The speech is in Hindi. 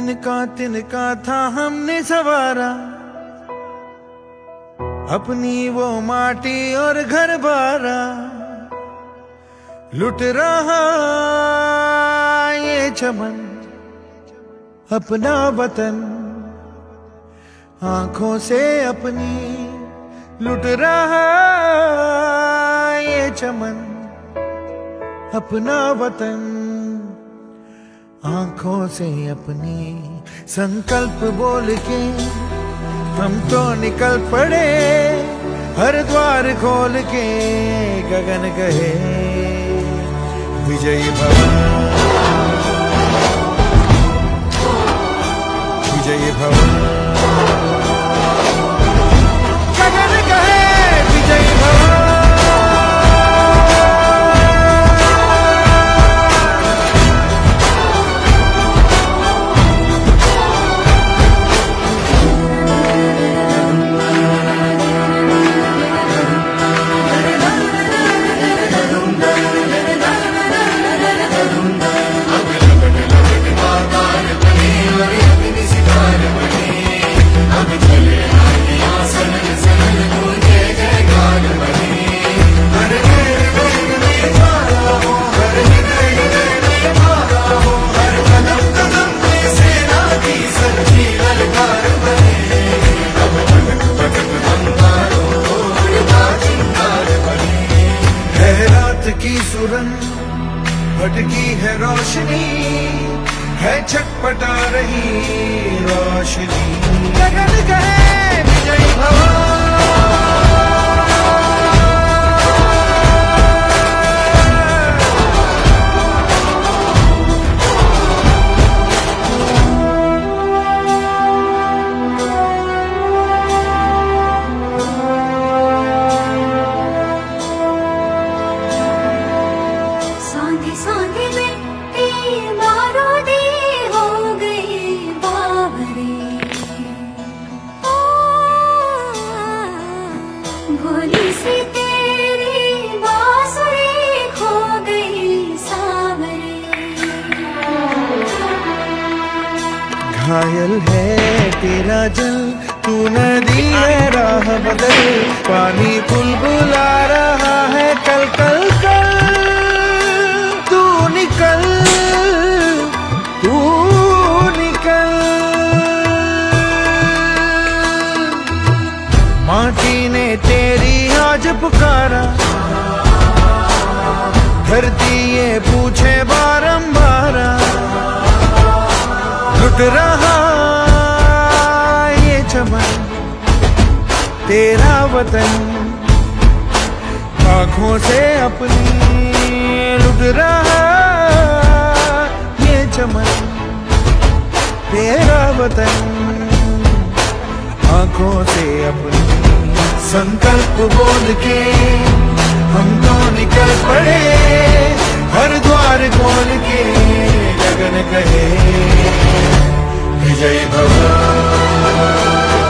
तिनका था हमने सवारा, अपनी वो माटी और घर बारा। लुट रहा ये चमन अपना वतन, आंखों से अपनी लुट रहा ये चमन अपना वतन, आंखों से अपनी। संकल्प बोल के हम तो निकल पड़े, हर द्वार खोल के गगन कहे विजयी भव, विजयी भव, गगन कहे विजयी भव। की सुरन भटकी है रोशनी, है छटपटा रही रोशनी, गगन कहे विजयी भव। भोली सी तेरी बांसुरी खो गई सावरे, घायल है तेरा जल, तू नदी है राह बदल, पानी बुलबुला रहा है कल कल कल। तू निकल, तू निकल, माटी ने तेरी आज पुकारा, धरती ये पूछे बारंबार, लुट रहा ये चमन तेरा वतन, आंखों से अपनी लुट रहा ये चमन तेरा वतन, आंखों से अपनी। संकल्प बोल के हम तो निकल पड़े, हर द्वार खोल के गगन कहे विजयी भव।